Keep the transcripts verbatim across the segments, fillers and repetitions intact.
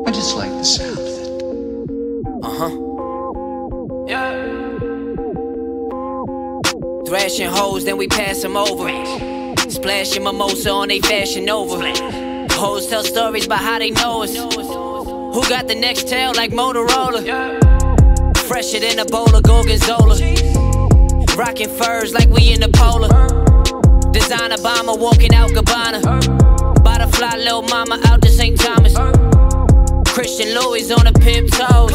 I just like the sound of it. Uh-huh. Yeah. Thrashing hoes, then we pass them over. Splashing mimosa on they Fashion Nova. Hoes tell stories about how they know us. Who got the next tail like Motorola? Fresher than a bowl of Gorgonzola. Rocking furs like we in the polar. Designer bomber walking out Gabbana. Butterfly little mama out to Saint Thomas. Christian Louis on the pimp toes.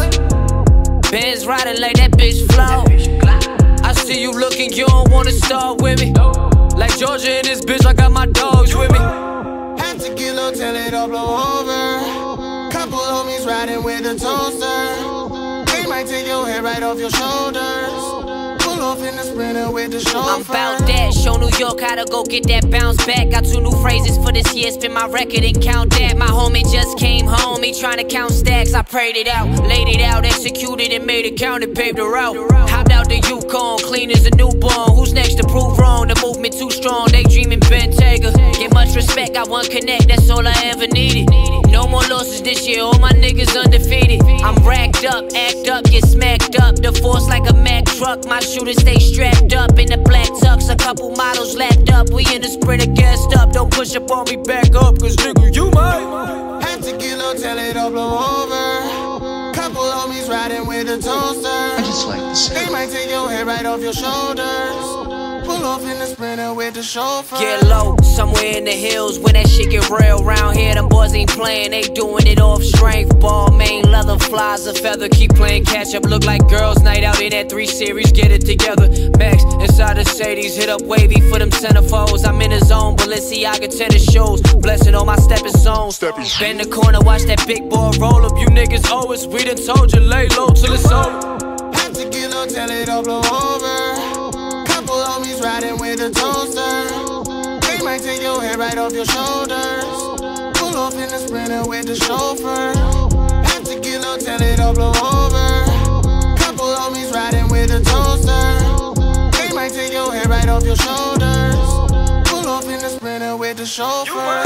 Benz riding like that bitch flow. I see you looking, you don't wanna start with me. Like Georgia in this bitch, I got my dogs with me. Had to get low till it all blow over. Couple homies riding with the toaster. They might take your head right off your shoulders. Pull off in the Sprinter with the chauffeur. I'm bout that, show New York how to go get that bounce back. Got two new phrases for this year, spin my record and count that. My homie just came home, he trying to count stacks. I prayed it out, laid it out, executed and made it count and paved the route. Hopped out the Yukon, clean as a newborn. Who's next to prove wrong? The movement too strong, they dreaming Bentayga. Get much respect, got one connect, that's all I ever needed. No more losses this year, all my niggas undefeated. I'm racked up, act up, get smacked up. The force like a Mack truck, my shooters stay strapped up. In the black tux, a couple models lapped up. We in the Sprinter gassed up, don't push up on me, back up, cause nigga, you might. Had to get low till it all blow over. Couple homies riding with the toaster. I just like the sound. They might take your head right off your shoulders. Pull off in the Sprinter with the chauffeur. Get low, somewhere in the hills when that shit get real. Round here, them boys ain't playing, they doing it off strength. Ball main, leather flies, a feather, keep playing catch up. Look like girls' night out in that three series, get it together. Max, inside the Sadie's, hit up wavy for them centerfolds. I'm in the zone, Balenciaga tennis shoes. Blessing on my stepping zones. Bend the corner, watch that big ball roll up. You niggas owe us, we done told you, lay low till it's over. Had to get low till it all blow over. Couple homies riding with a toaster. They might take your head right off your shoulders. Pull off in the Sprinter with the chauffeur. Had to get low till it all blow over. Couple homies riding with a toaster. They might take your head right off your shoulders. Pull off in the Sprinter with the chauffeur.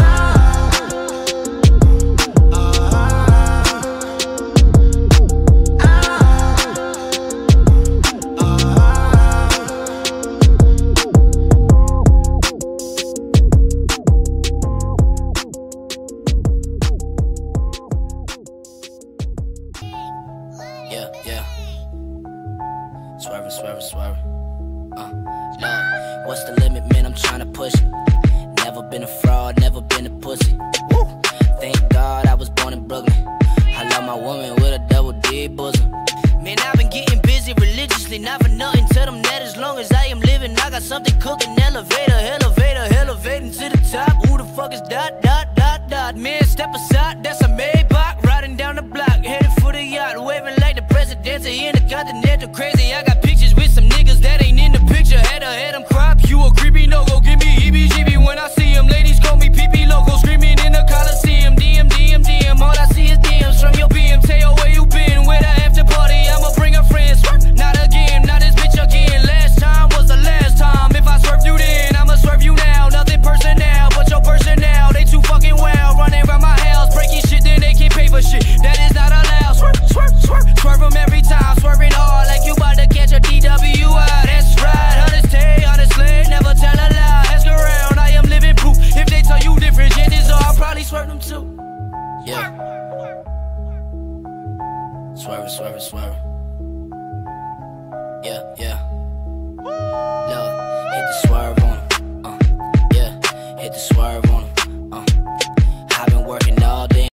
Yeah, yeah. Swerving, swerving, swerving. Uh, Lord, what's the limit, man? I'm trying to push it. Never been a fraud, never been a pussy. Woo! Thank God I was born in Brooklyn. I love my woman with a double D bosom. Man, I've been getting busy religiously, not for nothing. Tell them that as long as I am living, I got something cooking. Elevator, elevator, elevating to the top. Who the fuck is dot, dot, dot, dot? Man, step aside, that's a Maybach. Riding down the block, headed for the yacht. Waving like the president in the continental. Crazy, I got pictures with some niggas that ain't in the picture. Had to head them crop, you a creepy no-go. Give me heebie-jeebie when I see them. Ladies call me pee-pee loco. Screaming in the Coliseum. D M, D M, D M. All I see is D Ms from your B M. Tell where you been, where the after party. I'ma bring a friend. Swerve, not again, not this bitch again. Last time was the last time. If I swerve you then, I'ma swerve you now. Nothing personal, but your personnel. They too fucking wild, running around my house, breaking shit, then they can't pay for shit. That is not allowed. Swerve, swerve, swerve, swerve them every time. Swerving hard like you about to catch a D W I. That's right, honestly, honestly, never tell a lie. Ask around, I am living proof. If they tell you different, chances are I'll probably swerve them too. Yeah. Swerve, swerve, swerve. Yeah, yeah.